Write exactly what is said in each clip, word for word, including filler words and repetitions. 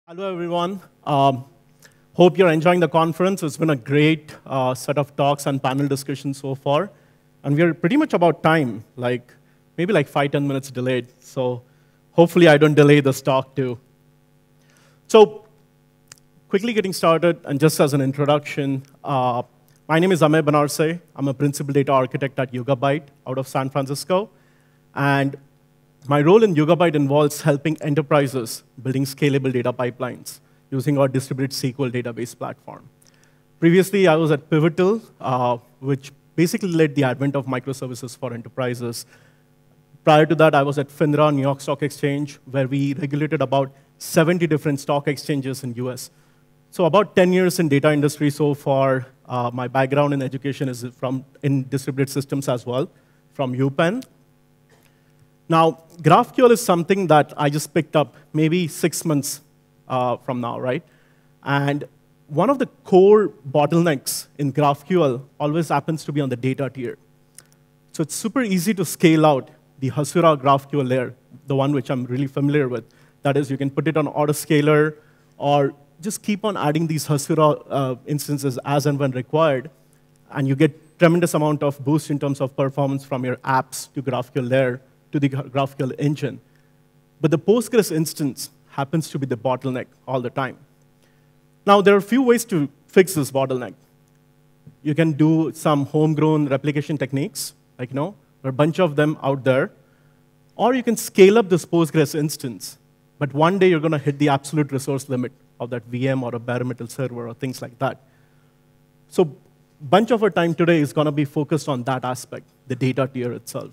Hello, everyone. Um, hope you're enjoying the conference. It's been a great uh, set of talks and panel discussions so far. And we're pretty much about time, like maybe like five, ten minutes delayed. So hopefully I don't delay this talk too. So quickly getting started, and just as an introduction, uh, my name is Amey Banarse. I'm a principal data architect at Yugabyte out of San Francisco. And my role in Yugabyte involves helping enterprises building scalable data pipelines using our distributed S Q L database platform. Previously, I was at Pivotal, uh, which basically led the advent of microservices for enterprises. Prior to that, I was at FINRA, New York Stock Exchange, where we regulated about seventy different stock exchanges in U S. So about ten years in data industry so far. Uh, my background in education is from in distributed systems as well, from UPenn. Now, GraphQL is something that I just picked up maybe six months uh, from now, right? And one of the core bottlenecks in GraphQL always happens to be on the data tier. So it's super easy to scale out the Hasura GraphQL layer, the one which I'm really familiar with. That is, you can put it on autoscaler or just keep on adding these Hasura uh, instances as and when required, and you get tremendous amount of boost in terms of performance from your apps to GraphQL layer to the GraphQL engine. But the Postgres instance happens to be the bottleneck all the time. Now, there are a few ways to fix this bottleneck. You can do some homegrown replication techniques, like, you know, there are a bunch of them out there. Or you can scale up this Postgres instance, but one day you're going to hit the absolute resource limit of that V M or a bare metal server or things like that. So a bunch of our time today is going to be focused on that aspect, the data tier itself.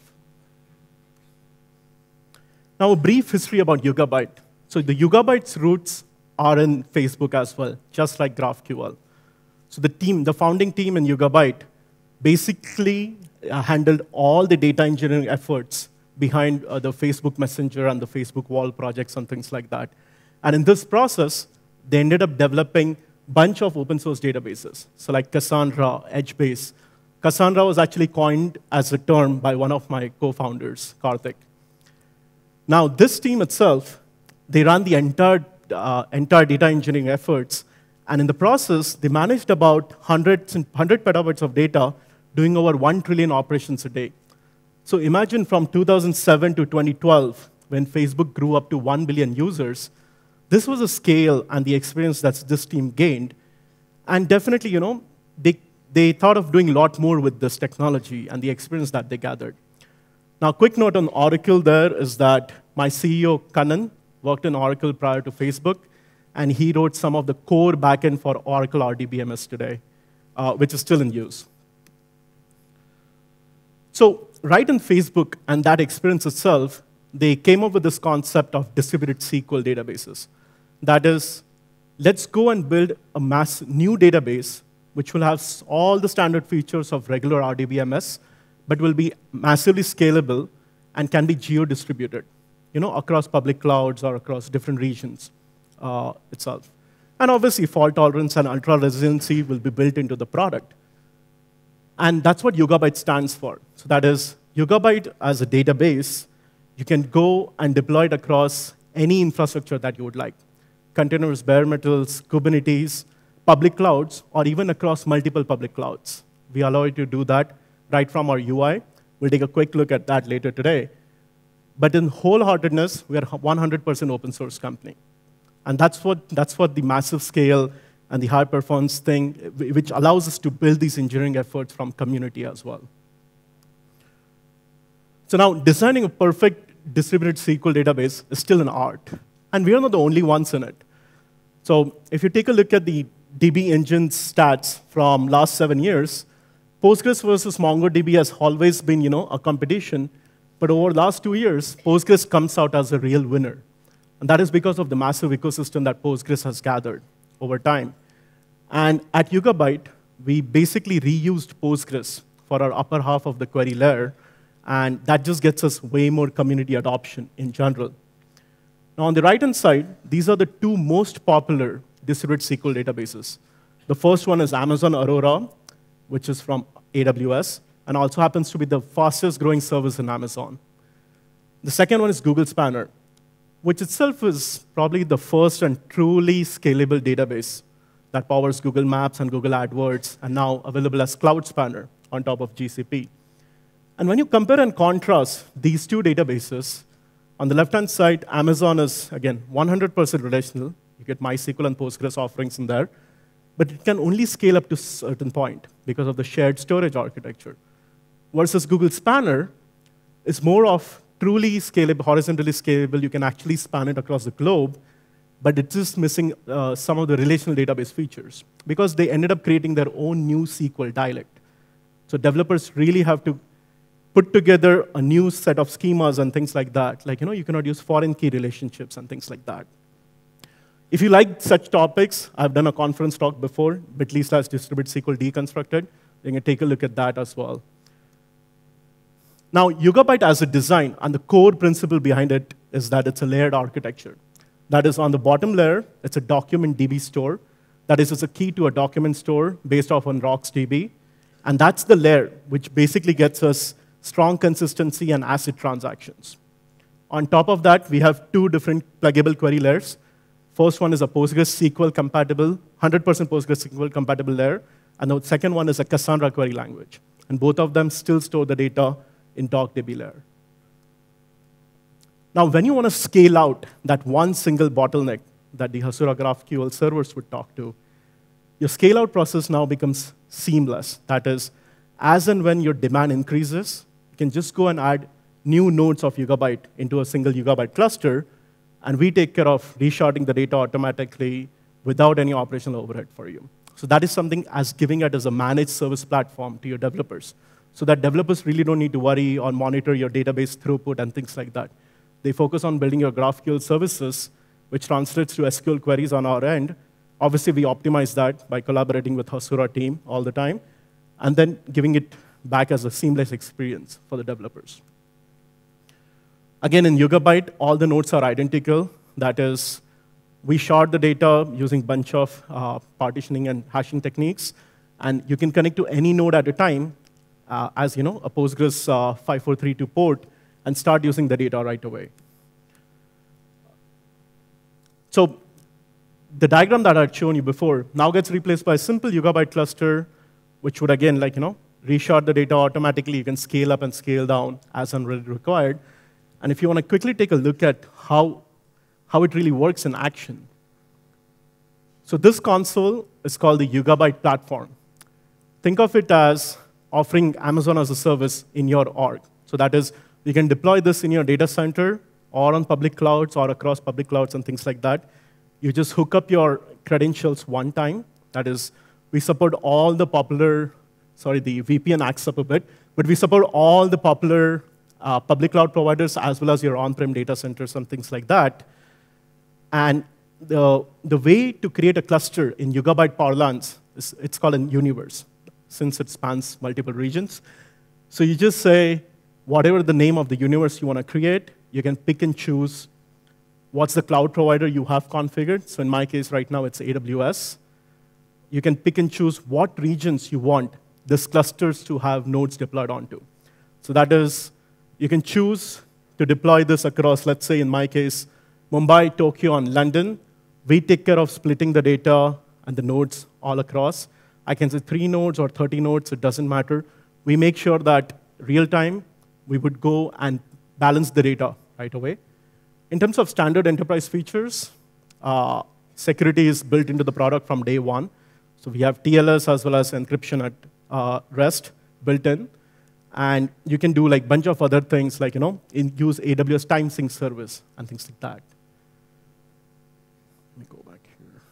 Now, a brief history about Yugabyte. So the Yugabyte's roots are in Facebook as well, just like GraphQL. So the team, the founding team in Yugabyte basically uh, handled all the data engineering efforts behind uh, the Facebook Messenger and the Facebook Wall projects and things like that. And in this process, they ended up developing a bunch of open source databases. So like Cassandra, Edgebase. Cassandra was actually coined as a term by one of my co-founders, Karthik. Now, this team itself, they ran the entire, uh, entire data engineering efforts. And in the process, they managed about hundreds and one hundred petabytes of data, doing over one trillion operations a day. So imagine from two thousand seven to twenty twelve, when Facebook grew up to one billion users, this was a scale and the experience that this team gained. And definitely, you know, they, they thought of doing a lot more with this technology and the experience that they gathered. Now, quick note on Oracle there is that my C E O, Kannan, worked in Oracle prior to Facebook, and he wrote some of the core backend for Oracle R D B M S today, uh, which is still in use. So right in Facebook and that experience itself, they came up with this concept of distributed S Q L databases. That is, let's go and build a mass new database which will have all the standard features of regular R D B M S, but will be massively scalable and can be geo-distributed, you know, across public clouds or across different regions uh, itself. And obviously, fault tolerance and ultra-resiliency will be built into the product. And that's what Yugabyte stands for. So that is, Yugabyte as a database, you can go and deploy it across any infrastructure that you would like. Containers, bare metals, Kubernetes, public clouds, or even across multiple public clouds. We allow you to do that right from our U I. We'll take a quick look at that later today. But in wholeheartedness, we are a one hundred percent open source company. And that's what, that's what the massive scale and the high performance thing, which allows us to build these engineering efforts from community as well. So now, designing a perfect distributed S Q L database is still an art. And we are not the only ones in it. So if you take a look at the D B engine stats from last seven years, Postgres versus MongoDB has always been, you know, a competition. But over the last two years, Postgres comes out as a real winner. And that is because of the massive ecosystem that Postgres has gathered over time. And at Yugabyte, we basically reused Postgres for our upper half of the query layer. And that just gets us way more community adoption in general. Now, on the right-hand side, these are the two most popular distributed S Q L databases. The first one is Amazon Aurora, which is from A W S, and also happens to be the fastest growing service in Amazon. The second one is Google Spanner. which itself is probably the first and truly scalable database that powers Google Maps and Google AdWords, and now available as Cloud Spanner on top of G C P. And when you compare and contrast these two databases, on the left-hand side, Amazon is, again, one hundred percent relational. You get MySQL and Postgres offerings in there. But it can only scale up to a certain point because of the shared storage architecture. Versus Google Spanner is more of truly scalable, horizontally scalable. You can actually span it across the globe, but it's just missing uh, some of the relational database features because they ended up creating their own new S Q L dialect. So developers really have to put together a new set of schemas and things like that. Like, you know, you cannot use foreign key relationships and things like that. If you like such topics, I've done a conference talk before, bit.ly slash distributed S Q L deconstructed. You can take a look at that as well. Now, Yugabyte as a design, and the core principle behind it is that it's a layered architecture. That is, on the bottom layer, it's a document D B store. That is, it's a key to a document store based off on RocksDB. And that's the layer which basically gets us strong consistency and ACID transactions. On top of that, we have two different pluggable query layers. First one is a PostgreSQL compatible, one hundred percent PostgreSQL compatible layer. And the second one is a Cassandra query language. And both of them still store the data in DocDB layer. Now, when you want to scale out that one single bottleneck that the Hasura GraphQL servers would talk to, your scale-out process now becomes seamless. That is, as and when your demand increases, you can just go and add new nodes of Yugabyte into a single Yugabyte cluster, and we take care of resharding the data automatically without any operational overhead for you. So that is something as giving it as a managed service platform to your developers, so that developers really don't need to worry or monitor your database throughput and things like that. They focus on building your GraphQL services, which translates to S Q L queries on our end. Obviously, we optimize that by collaborating with Hasura team all the time, and then giving it back as a seamless experience for the developers. Again, in Yugabyte, all the nodes are identical. That is, we shard the data using a bunch of uh, partitioning and hashing techniques, and you can connect to any node at a time uh, as you know, a Postgres uh, five four three two port and start using the data right away. So the diagram that I had shown you before now gets replaced by a simple Yugabyte cluster, which would, again, like, you know, reshard the data automatically. You can scale up and scale down as and when required. And if you want to quickly take a look at how, how it really works in action. So this console is called the Yugabyte platform. Think of it as offering Amazon as a service in your org. So that is, you can deploy this in your data center or on public clouds or across public clouds and things like that. You just hook up your credentials one time. That is, we support all the popular, sorry, the V P N acts up a bit, but we support all the popular uh, public cloud providers as well as your on-prem data centers and things like that. And the, the way to create a cluster in Yugabyte parlance is it's called a universe, since it spans multiple regions. So you just say, whatever the name of the universe you want to create, you can pick and choose what's the cloud provider you have configured. So in my case, right now, it's A W S. You can pick and choose what regions you want these clusters to have nodes deployed onto. So that is, you can choose to deploy this across, let's say, in my case, Mumbai, Tokyo, and London. We take care of splitting the data and the nodes all across. I can say three nodes or thirty nodes, it doesn't matter. We make sure that real time, we would go and balance the data right away. In terms of standard enterprise features, uh, security is built into the product from day one. So we have T L S as well as encryption at uh, rest built in. And you can do like a bunch of other things, like, you know, in, use A W S time sync service and things like that. Let me go back here.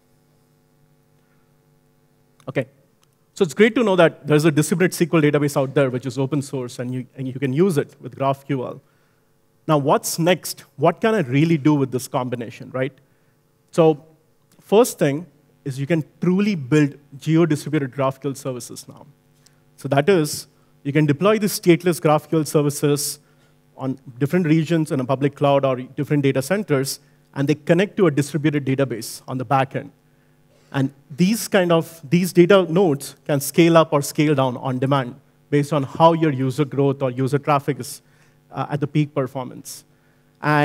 OK. So it's great to know that there's a distributed S Q L database out there which is open source, and you, and you can use it with GraphQL. Now, what's next? What can I really do with this combination, right? So first thing is you can truly build geo-distributed GraphQL services now. So that is, you can deploy the stateless GraphQL services on different regions in a public cloud or different data centers, and they connect to a distributed database on the back end. And these kind of, these data nodes can scale up or scale down on demand based on how your user growth or user traffic is uh, at the peak performance. And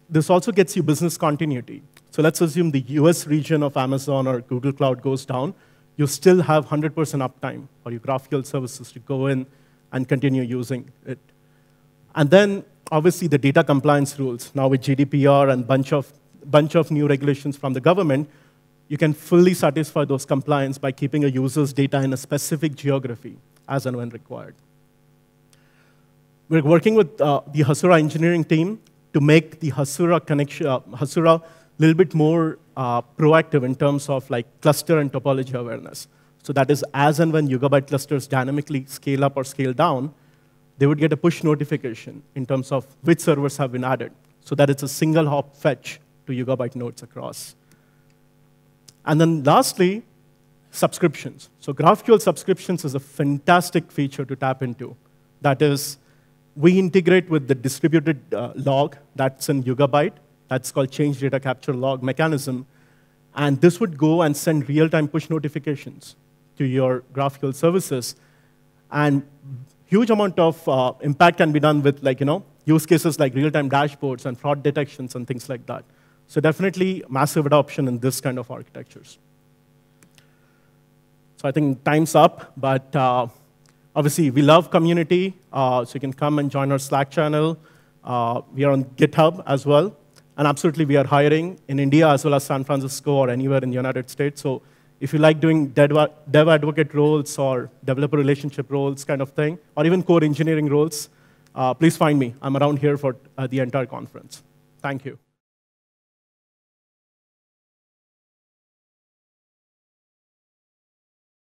this also gets you business continuity. So let's assume the U S region of Amazon or Google Cloud goes down. You still have one hundred percent uptime for your GraphQL services to go in and continue using it. And then, obviously, the data compliance rules. Now with G D P R and bunch of, bunch of new regulations from the government, you can fully satisfy those compliance by keeping a user's data in a specific geography as and when required. We're working with uh, the Hasura engineering team to make the Hasura connection, uh, Hasura a little bit more uh, proactive in terms of like cluster and topology awareness. So that is, as and when Yugabyte clusters dynamically scale up or scale down, they would get a push notification in terms of which servers have been added, so that it's a single hop fetch to Yugabyte nodes across. And then lastly, subscriptions. So GraphQL subscriptions is a fantastic feature to tap into. That is, we integrate with the distributed uh, log that's in Yugabyte. That's called change data capture log mechanism. And this would go and send real-time push notifications to your GraphQL services. And huge amount of uh, impact can be done with like, you know, use cases like real-time dashboards and fraud detections and things like that. So definitely massive adoption in this kind of architectures. So I think time's up, but uh, obviously we love community, uh, so you can come and join our Slack channel. Uh, we are on GitHub as well, and absolutely we are hiring in India as well as San Francisco or anywhere in the United States. So if you like doing dev, dev advocate roles or developer relationship roles kind of thing, or even core engineering roles, uh, please find me. I'm around here for uh, the entire conference. Thank you.